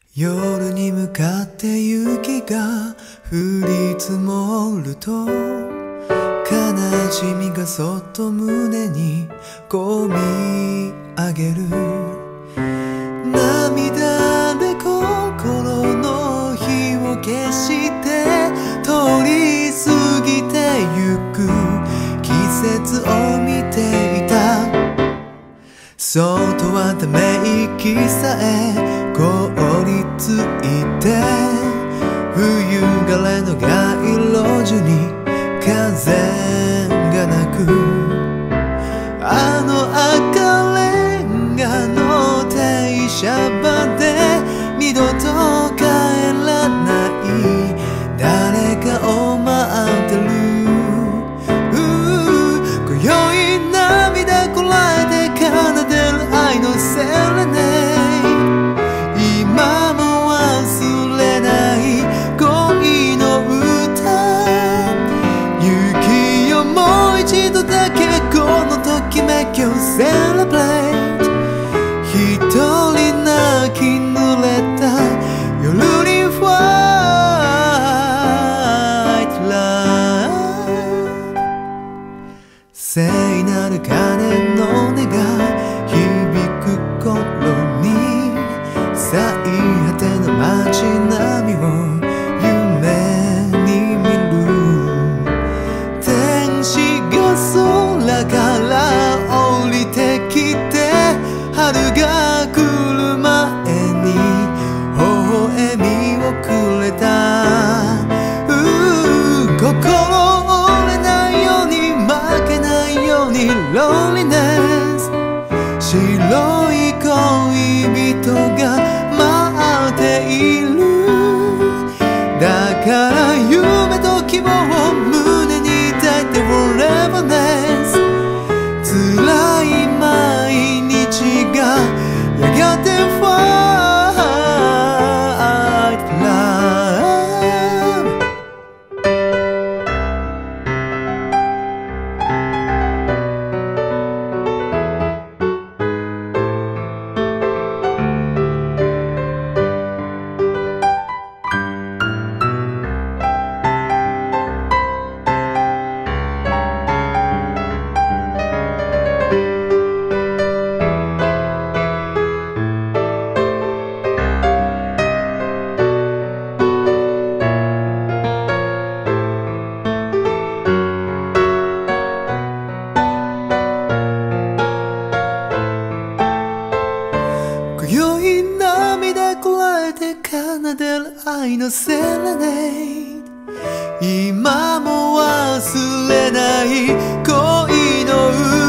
夜に向かって雪が降り積もると悲しみがそっと胸にこみ上げる。涙で心の火を消して通り過ぎてゆく季節を見ていた。外はため息さえ凍りついて冬枯れの街路樹に風がなく、あの赤レンガの停車場で二度と帰らない誰かを待ってる。今宵涙こらえて奏でる愛のセレネード、今も忘れない恋の歌。雪よもう一度だけこのときめきをセレブレイト。一人泣き濡れた夜にファイトラブ。聖なる鐘の音が響く頃に最果ての街並みを夢に見る。天使が空から降りてきて春が来る前に微笑みをくれた。心折れないように負けないようにロンリネス、白い恋人が待っている。だから夢と希望を胸に抱いて Forever ness。 辛い毎日がやがて Fight Love。 今宵涙こらえて奏でる愛のセレネード、今も忘れない恋の歌。